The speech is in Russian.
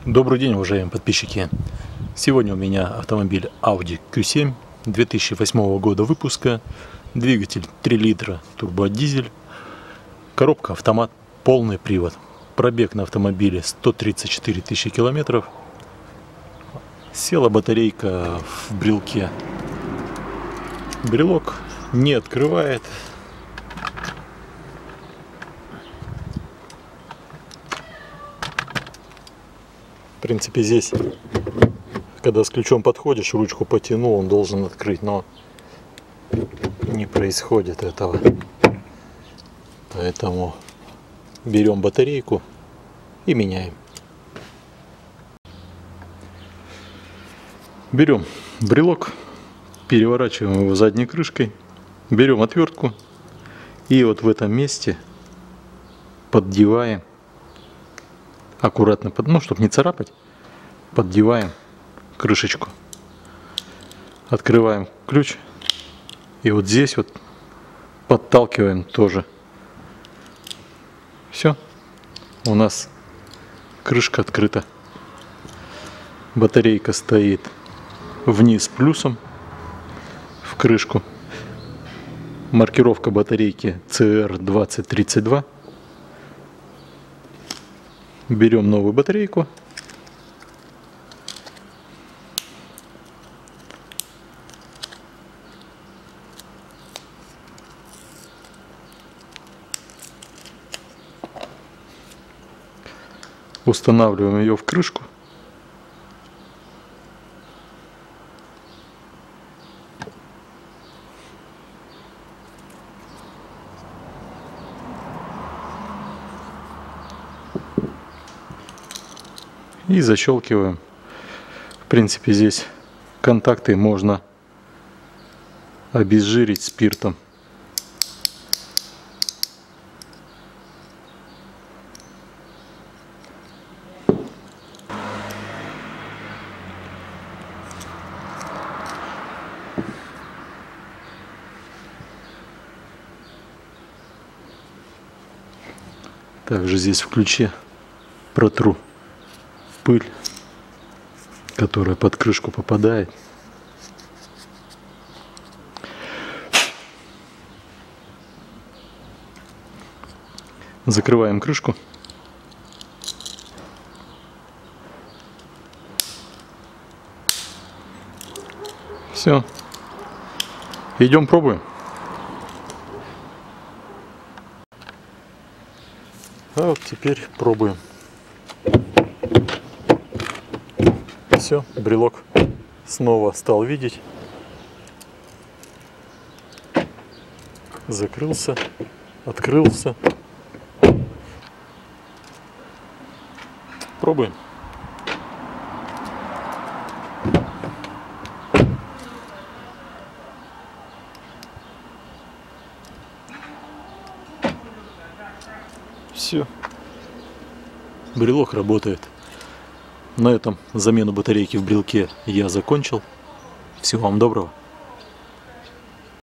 Добрый день, уважаемые подписчики! Сегодня у меня автомобиль Audi Q7 2008 года выпуска, двигатель 3 литра турбодизель, коробка автомат, полный привод. Пробег на автомобиле 134 тысячи километров. Села батарейка в брелке. Брелок не открывает. В принципе, здесь, когда с ключом подходишь, ручку потянул, он должен открыть, но не происходит этого. Поэтому берем батарейку и меняем. Берем брелок, переворачиваем его задней крышкой, берем отвертку и вот в этом месте поддеваем аккуратно, ну, чтобы не царапать, поддеваем крышечку, открываем ключ и вот здесь вот подталкиваем тоже. Все, у нас крышка открыта. Батарейка стоит вниз плюсом в крышку. Маркировка батарейки CR2032. Берем новую батарейку. Устанавливаем ее в крышку. И защелкиваем. В принципе, здесь контакты можно обезжирить спиртом. Также здесь в ключе протру пыль, которая под крышку попадает. Закрываем крышку. Все. Идем пробуем. А вот теперь пробуем. Все, брелок снова стал видеть. Закрылся, открылся. Пробуем. Все. Брелок работает. На этом замену батарейки в брелке я закончил. Всего вам доброго.